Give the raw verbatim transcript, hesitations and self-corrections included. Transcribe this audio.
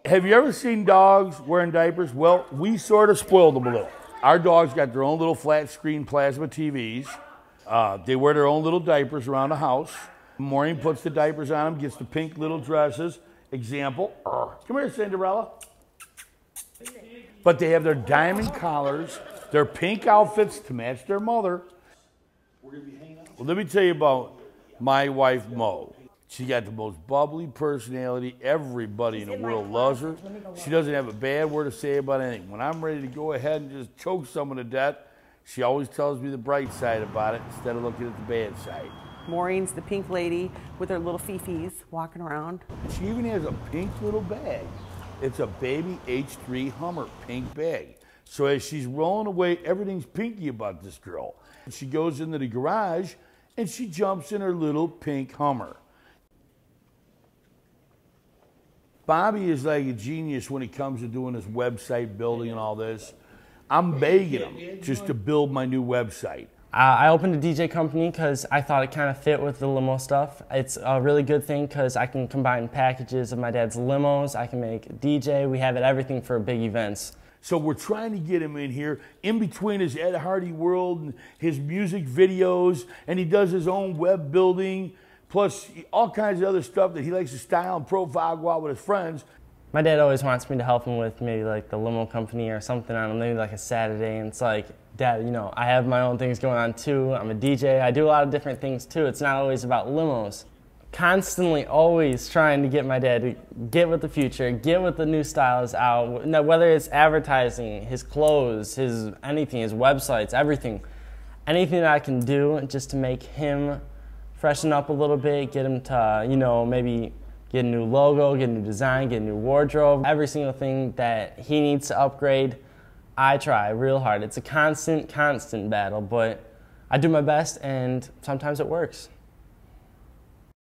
Have you ever seen dogs wearing diapers? Well, we sort of spoiled them a little. Our dogs got their own little flat screen plasma T Vs. Uh, they wear their own little diapers around the house. Maureen puts the diapers on them, gets the pink little dresses. Example, come here, Cinderella. But they have their diamond collars, their pink outfits to match their mother. Well, let me tell you about my wife, Mo. She got the most bubbly personality. Everybody in the world loves her. She doesn't have a bad word to say about anything. When I'm ready to go ahead and just choke someone to death, she always tells me the bright side about it instead of looking at the bad side. Maureen's the pink lady with her little fifis walking around. She even has a pink little bag. It's a baby H three Hummer pink bag. So as she's rolling away, everything's pinky about this girl. She goes into the garage and she jumps in her little pink Hummer. Bobby is like a genius when it comes to doing his website building and all this. I'm begging him just to build my new website. Uh, I opened a D J company because I thought it kind of fit with the limo stuff. It's a really good thing because I can combine packages of my dad's limos. I can make a D J. We have it everything for big events. So we're trying to get him in here, in between his Ed Hardy world and his music videos, and he does his own web building, plus all kinds of other stuff that he likes to style and profile, go out with his friends. My dad always wants me to help him with maybe like the limo company or something on maybe like a Saturday, and it's like, Dad, you know, I have my own things going on too. I'm a D J. I do a lot of different things too. It's not always about limos. Constantly always trying to get my dad to get with the future, get with the new styles out, whether it's advertising, his clothes, his anything, his websites, everything. Anything that I can do just to make him freshen up a little bit, get him to, you know, maybe get a new logo, get a new design, get a new wardrobe. Every single thing that he needs to upgrade, I try real hard. It's a constant, constant battle, but I do my best and sometimes it works.